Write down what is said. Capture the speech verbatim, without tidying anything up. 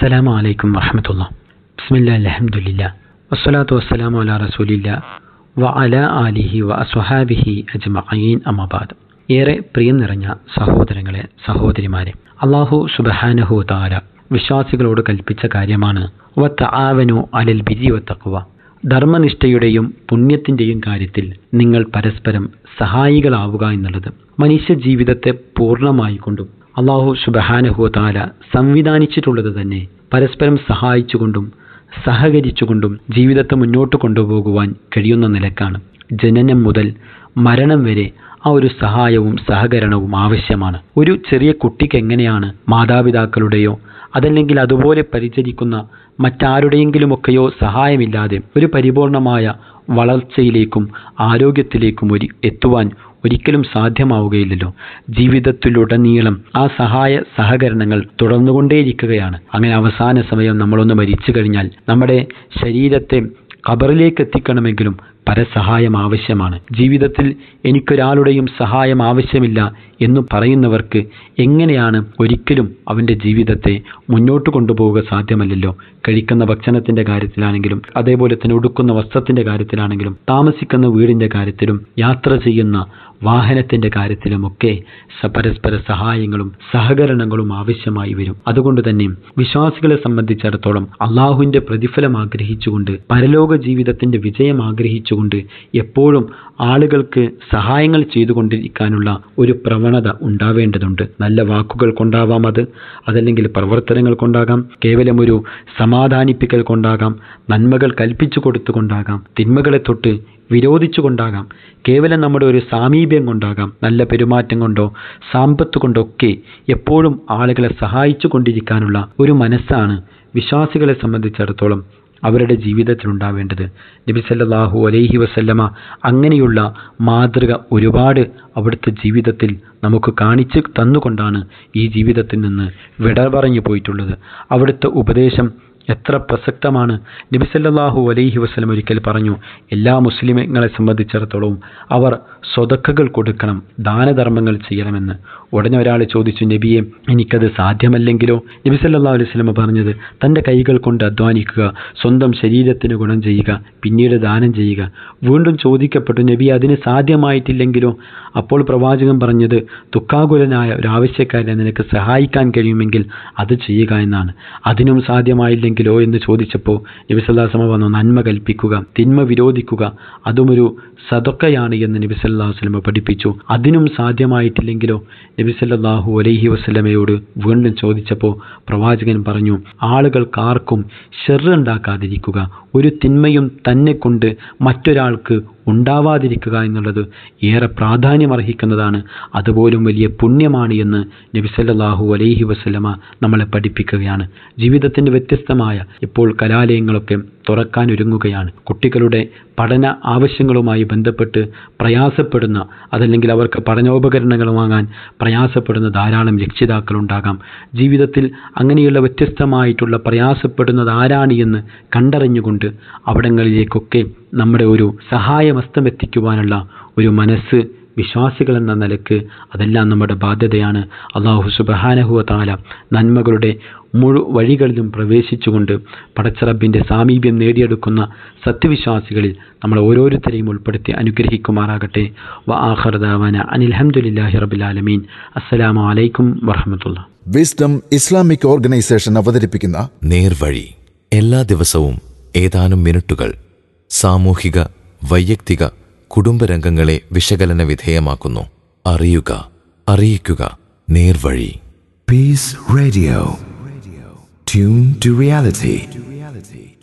അസ്സലാമു അലൈക്കും വറഹ്മത്തുള്ളാഹി. ബിസ്മില്ലാഹി അൽഹംദുലില്ലാഹ് വസ്സലാത്തു വസ്സലാമു അലാ റസൂലില്ലാഹ് വഅലാ ആലിഹി വഅസ്ഹാബിഹി അജ്മഈൻ അമ്മാ ബഅദ്. ഏറെ പ്രിയം നിറഞ്ഞ സഹോദരങ്ങളെ, സഹോദരിമാരെ, അല്ലാഹു സുബ്ഹാനഹു വ തആല വിശ്വാസികളോട് കൽപ്പിച്ച കാര്യമാണ് വതആവനു അലൽ ബിരി വത്തഖ്വ. ധർമ്മനിഷ്ഠയുടെയും പുണ്യത്തിൻ്റെയും കാര്യത്തിൽ നിങ്ങൾ പരസ്പരം സഹായികളാവുക എന്നുള്ളത്. മനുഷ്യ ജീവിതത്തെ പൂർണ്ണമായി കൊണ്ടും അല്ലാഹു സുബ്ഹാനഹു വ തആല സംവിധാനിച്ചിട്ടുള്ളത് തന്നെ പരസ്പരം സഹായിച്ചുകൊണ്ടും സഹകരിച്ചുകൊണ്ടും ജീവിതത്തെ മുന്നോട്ട് കൊണ്ടുപോകുവാൻ കഴിയുന്ന നിലക്കാണ്. ജനനം മുതൽ മരണം വരെ ആ ഒരു സഹായവും സഹകരണവും ആവശ്യമാണ്. ഒരു ചെറിയ കുട്ടിക്ക് എങ്ങനെയാണ് മാതാപിതാക്കളുടെയോ അതല്ലെങ്കിൽ അതുപോലെ പരിചരിക്കുന്ന മറ്റാരുടെയെങ്കിലുമൊക്കെയോ സഹായമില്ലാതെ ഒരു പരിപൂർണമായ വളർച്ചയിലേക്കും ആരോഗ്യത്തിലേക്കും ഒരു എത്തുവാൻ ഒരിക്കലും സാധ്യമാവുകയില്ലല്ലോ. ജീവിതത്തിലുടനീളം ആ സഹായ സഹകരണങ്ങൾ തുടർന്നുകൊണ്ടേയിരിക്കുകയാണ്. അങ്ങനെ അവസാന സമയം നമ്മളൊന്ന് മരിച്ചു കഴിഞ്ഞാൽ നമ്മുടെ ശരീരത്തെ ഖബറിലേക്ക് എത്തിക്കണമെങ്കിലും പരസഹായം ആവശ്യമാണ്. ജീവിതത്തിൽ എനിക്കൊരാളുടെയും സഹായം ആവശ്യമില്ല എന്ന് പറയുന്നവർക്ക് എങ്ങനെയാണ് ഒരിക്കലും അവൻ്റെ ജീവിതത്തെ മുന്നോട്ട് കൊണ്ടുപോവുക സാധ്യമല്ലല്ലോ. കഴിക്കുന്ന ഭക്ഷണത്തിൻ്റെ കാര്യത്തിലാണെങ്കിലും അതേപോലെ തന്നെ ഉടുക്കുന്ന വസ്ത്രത്തിൻ്റെ കാര്യത്തിലാണെങ്കിലും താമസിക്കുന്ന വീടിൻ്റെ കാര്യത്തിലും യാത്ര ചെയ്യുന്ന വാഹനത്തിൻ്റെ കാര്യത്തിലുമൊക്കെ പരസ്പര സഹായങ്ങളും സഹകരണങ്ങളും ആവശ്യമായി വരും. അതുകൊണ്ട് തന്നെ വിശ്വാസികളെ സംബന്ധിച്ചിടത്തോളം അള്ളാഹുവിൻ്റെ പ്രതിഫലം ആഗ്രഹിച്ചുകൊണ്ട് പരലോക ജീവിതത്തിൻ്റെ വിജയം ആഗ്രഹിച്ചുകൊണ്ട് എപ്പോഴും ആളുകൾക്ക് സഹായങ്ങൾ ചെയ്തുകൊണ്ടിരിക്കാനുള്ള ഒരു പ്രവണത ഉണ്ടാവേണ്ടതുണ്ട്. നല്ല വാക്കുകൾ കൊണ്ടാവാം, അത് അതല്ലെങ്കിൽ പ്രവർത്തനങ്ങൾ കൊണ്ടാകാം, കേവലം ഒരു സമാധാനിപ്പിക്കൽ കൊണ്ടാകാം, നന്മകൾ കൽപ്പിച്ചു കൊടുത്തുകൊണ്ടാകാം, തിന്മകളെ തൊട്ട് വിരോധിച്ചുകൊണ്ടാകാം, കേവലം നമ്മുടെ ഒരു സാമീപ്യം കൊണ്ടാകാം, നല്ല പെരുമാറ്റം കൊണ്ടോ സാമ്പത്ത് കൊണ്ടൊക്കെ എപ്പോഴും ആളുകളെ സഹായിച്ചു കൊണ്ടിരിക്കാനുള്ള ഒരു മനസ്സാണ് വിശ്വാസികളെ സംബന്ധിച്ചിടത്തോളം അവരുടെ ജീവിതത്തിൽ ഉണ്ടാവേണ്ടത്. നബി സല്ലല്ലാഹു അലൈഹി വസല്ലമ അങ്ങനെയുള്ള മാതൃക ഒരുപാട് അവിടുത്തെ ജീവിതത്തിൽ നമുക്ക് കാണിച്ച് തന്നുകൊണ്ടാണ് ഈ ജീവിതത്തിൽ നിന്ന് വിട പറഞ്ഞു പോയിട്ടുള്ളത്. അവിടുത്തെ ഉപദേശം എത്ര പ്രസക്തമാണ്. നബി സല്ലല്ലാഹു അലൈഹി വസല്ലം ഒരിക്കൽ പറഞ്ഞു, എല്ലാ മുസ്ലിങ്ങളെ സംബന്ധിച്ചിടത്തോളം അവർ സ്വതക്കകൾ കൊടുക്കണം, ദാനധർമ്മങ്ങൾ ചെയ്യണമെന്ന്. ഉടനെ ഒരാൾ ചോദിച്ചു, നബിയെ എനിക്കത് സാധ്യമല്ലെങ്കിലോ? നബി സല്ലല്ലാഹു അലൈഹി വസല്ലം പറഞ്ഞത്, തൻ്റെ കൈകൾ കൊണ്ട് അധ്വാനിക്കുക, സ്വന്തം ശരീരത്തിന് ഗുണം ചെയ്യുക, പിന്നീട് ദാനം ചെയ്യുക. വീണ്ടും ചോദിക്കപ്പെട്ടു, നബി അതിന് സാധ്യമായിട്ടില്ലെങ്കിലോ? അപ്പോൾ പ്രവാചകൻ പറഞ്ഞത്, ദുഃഖാകുലനായ ഒരു ആവശ്യക്കാരനെ നിനക്ക് സഹായിക്കാൻ കഴിയുമെങ്കിൽ അത് ചെയ്യുക എന്നാണ്. അതിനും സാധ്യമായില്ലെങ്കിൽ ോ എന്ന് ചോദിച്ചപ്പോൾ നബി സല്ലല്ലാഹു അലൈഹി വസല്ലം പറഞ്ഞു, നന്മ കൽപ്പിക്കുക, തിന്മ വിരോധിക്കുക, അതുമൊരു സദഖയാണ് എന്ന് നബി സല്ലല്ലാഹു അലൈഹി വസല്ലം പഠിപ്പിച്ചു. അതിനും സാധ്യമായിട്ടില്ലെങ്കിലോ? നബി സല്ലല്ലാഹു അലൈഹി വസല്ലമയോട് വീണ്ടും ചോദിച്ചപ്പോൾ പ്രവാചകൻ പറഞ്ഞു, ആളുകൾക്കാർക്കും ശർറ് ഉണ്ടാക്കാതിരിക്കുക, ഒരു തിന്മയും തന്നെ കൊണ്ട് മറ്റൊരാൾക്ക് ഉണ്ടാവാതിരിക്കുക എന്നുള്ളത് ഏറെ പ്രാധാന്യമർഹിക്കുന്നതാണ്, അതുപോലും വലിയ പുണ്യമാണ് എന്ന് നബി സല്ലല്ലാഹു അലൈഹി വസല്ലമ നമ്മളെ പഠിപ്പിക്കുകയാണ്. ജീവിതത്തിൻ്റെ വ്യത്യസ്തമായ ഇപ്പോൾ കലാലയങ്ങളൊക്കെ തുറക്കാൻ ഒരുങ്ങുകയാണ്. കുട്ടികളുടെ പഠന ആവശ്യങ്ങളുമായി ബന്ധപ്പെട്ട് പ്രയാസപ്പെടുന്ന അതല്ലെങ്കിൽ അവർക്ക് പഠനോപകരണങ്ങൾ വാങ്ങാൻ പ്രയാസപ്പെടുന്ന ധാരാളം രക്ഷിതാക്കളുണ്ടാകാം. ജീവിതത്തിൽ അങ്ങനെയുള്ള വ്യത്യസ്തമായിട്ടുള്ള പ്രയാസപ്പെടുന്നത് ആരാണ് എന്ന് കണ്ടറിഞ്ഞുകൊണ്ട് അവിടങ്ങളിലേക്കൊക്കെ നമ്മുടെ ഒരു സഹായമസ്തം എത്തിക്കുവാനുള്ള ഒരു മനസ്സ് വിശ്വാസികൾ എന്ന നിലക്ക് അതെല്ലാം നമ്മുടെ ബാധ്യതയാണ്. അല്ലാഹു സുബ്ഹാനഹു വ തആല നന്മകളുടെ മുഴു വഴികളിലും പ്രവേശിച്ചുകൊണ്ട് പടച്ചറബിൻ്റെ സാമീപ്യം നേടിയെടുക്കുന്ന സത്യവിശ്വാസികളിൽ നമ്മൾ ഓരോരുത്തരെയും ഉൾപ്പെടുത്തി അനുഗ്രഹിക്കുമാറാകട്ടെ. വ ആഖിറു ദഅവാന അനിൽ ഹംദുലില്ലാഹി റബ്ബിൽ ആലമീൻ. അസ്സലാമു അലൈക്കും വറഹ്മത്തുള്ളാഹി. വിസ്ഡം ഇസ്ലാമിക് ഓർഗനൈസേഷൻ അവതരിപ്പിക്കുന്ന നേർവഴി എല്ലാ ദിവസവും ഏതാനും മിനിറ്റുകൾ സാമൂഹിക, വൈയക്തിക, കുടുംബരംഗങ്ങളെ വിശകലന വിധേയമാക്കുന്നു. അറിയുക, അറിയിക്കുക, നേർവഴി. Peace Radio. Tune to reality.